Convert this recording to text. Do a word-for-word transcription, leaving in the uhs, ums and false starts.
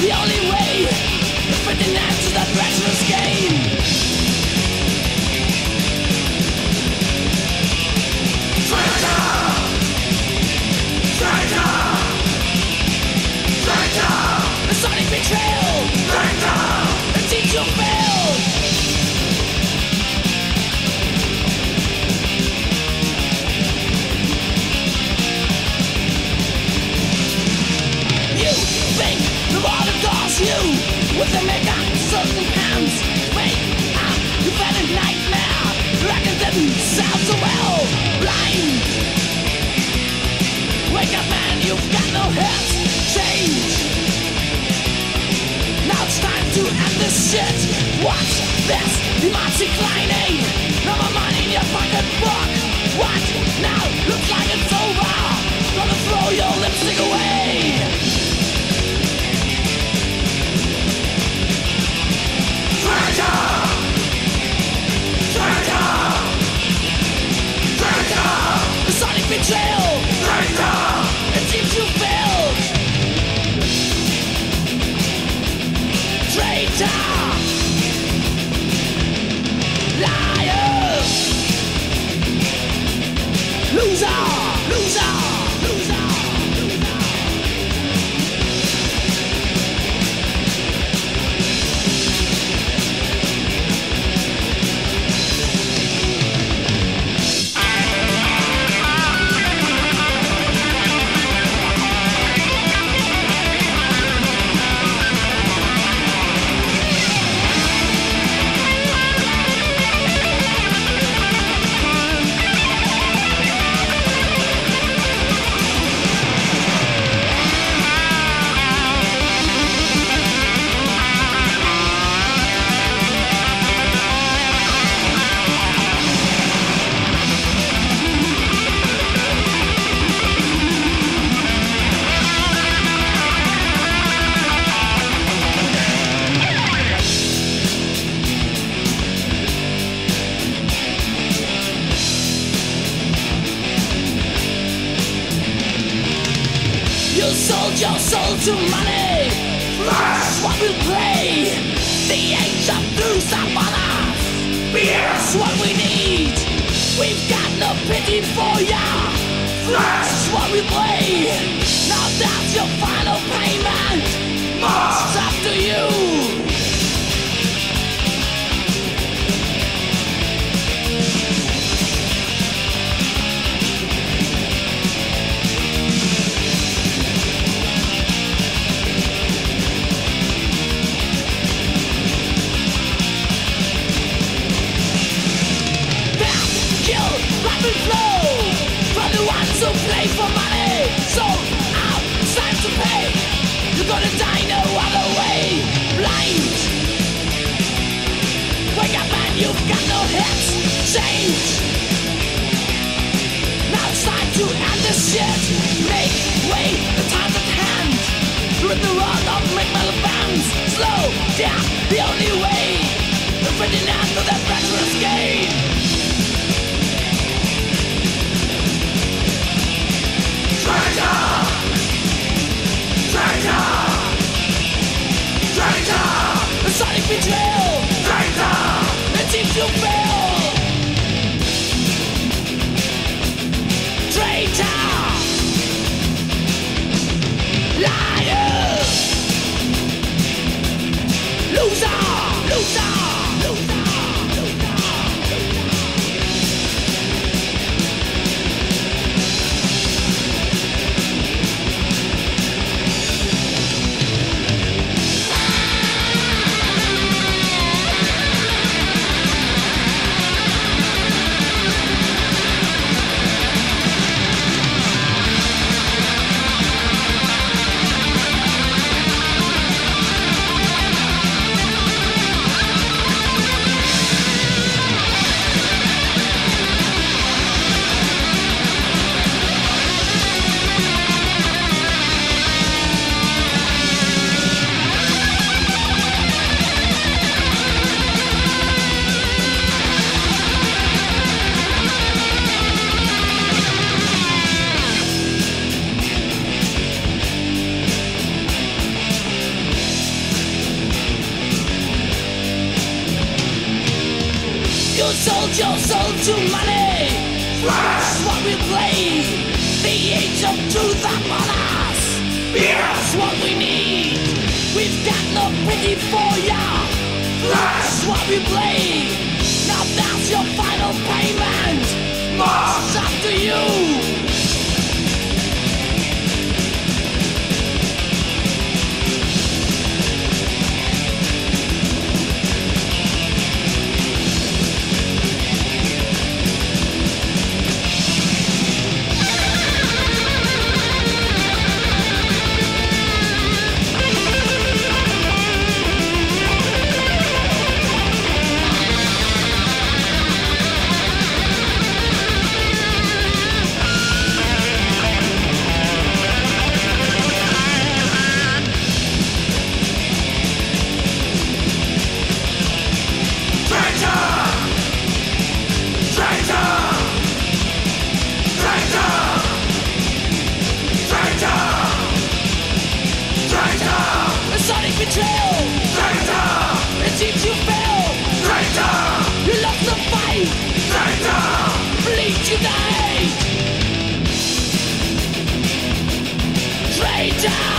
the only way to put an end to that treacherous game. Traitor! Traitor! Traitor! The sonic betrayal! Traitor! The teach you failed! You think the world adores you with the makeup certain hands. Wake up, you've had a nightmare. Reckon didn't sound so well. Blind. Wake up, man, you've got no head. Change. Now it's time to end this shit. What's this? Demons declining. No more money in your pocketbook. What? Now looks like it's over. Gonna throw your lipstick away. Traitor! Traitor! Traitor! The sonic betrayal! Traitor! It seems you failed! Traitor! Liar! Loser! Loser! Loser! Your soul to money. That's what we'll play. The age of blues upon us. That's what we need. We've got no pity for ya. That's what we play. Now that's your final payment. It's up to you. So play for money, so out, it's time to pay. You're gonna die no other way. Blind. Wake up man, you've got no heads. Change. Now it's time to end this shit. Make way, the time's at hand. You're in the world of make metal bands. Slow down, the only way. The fitting end to that treacherous game. Traitor! Traitor! Traitor! The sonic betrayal! Traitor! It seems you failed! Traitor! Liar! Loser! Loser! Loser! your soul to money. That's what we play. The age of truth upon us. That's what we need. We've got no pity for ya. That's what we play. Now that's your final payment. It's up to you. Betrayal! Traitor! It seems you failed! Traitor! You lost the fight! Traitor! Bleed you died! Traitor!